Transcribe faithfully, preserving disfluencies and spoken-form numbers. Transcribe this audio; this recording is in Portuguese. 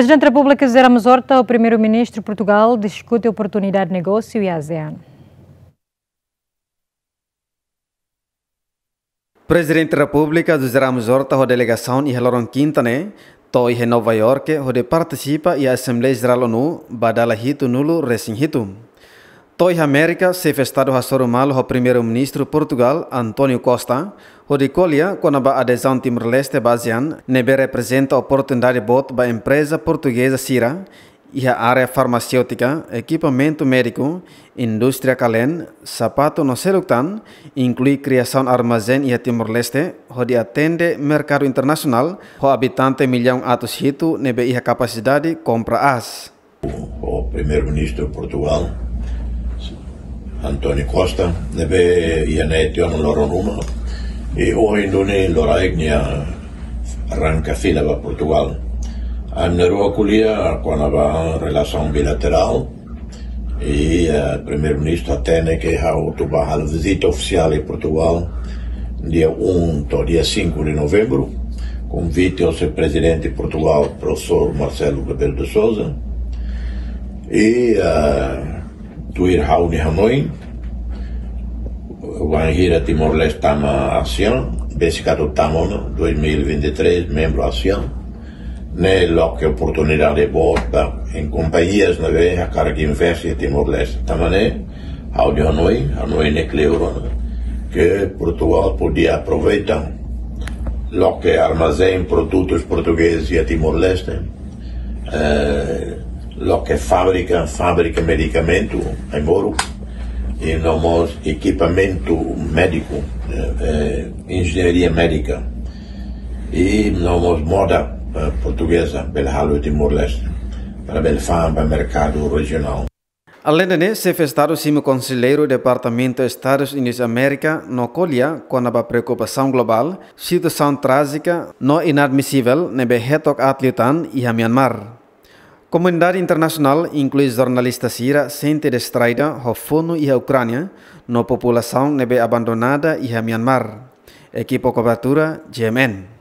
Presidente da República José Ramos Horta, o primeiro-ministro de Portugal, discute a oportunidade de negócio e a ASEAN. Presidente da República José Ramos Horta, a delegação e Heloron Quintane, to em Nova York, onde participa e a Assembleia Geral ONU, badala hito nulo recém hito. To em América, se festado a Soromalo, o primeiro-ministro de Portugal, António Costa, onde colha, quando a adesão Timor-Leste à ASEAN, nebe representa a oportunidade de voto para a empresa portuguesa Cira, e a área farmacêutica, equipamento médico, indústria calen, sapato no seluctan, inclui criação armazém e a Timor-Leste, onde atende mercado internacional, o habitante milhão atos hito, nebe e a capacidade compra as. O primeiro-ministro de Portugal, António Costa, nebe e a netion loronuma, e hoje ndone loraignia arranca fila para Portugal. A minha colhia com a relação bilateral e o primeiro-ministro atende que a a visita oficial em Portugal dia um ao dia cinco de novembro, convite ao seu presidente de Portugal, professor Marcelo Rebelo de Sousa, e tu ir a Hanoi, o Anhira Timor-Leste tama ASEAN, basicado tamona dois mil e vinte e três membro ASEAN. Ne loc oportunidade boa em companhias na vez a cara que investe em Timor-Leste. Também ao de Hanoi, Hanoi necleuro que Portugal podia aproveitar lo que armazém produtos portugueses e Timor-Leste, eh, lo que fábrica, fábrica medicamento em Moro, e nomos equipamento médico, eh, engenharia médica, e nomos moda portuguesa pelo Halo Timor-Leste, para o fam para o mercado regional. Além disso, se festado como conselheiro do Departamento dos Estados Unidos da América, no colha, quando a preocupação global, situação trágica, não inadmissível, nebe retok atlitan e a Myanmar. Comunidade internacional inclui jornalistas Sira, sente distraída, o Funo e a Ucrânia, no população nebe abandonada e a Myanmar. Equipo cobertura G M N.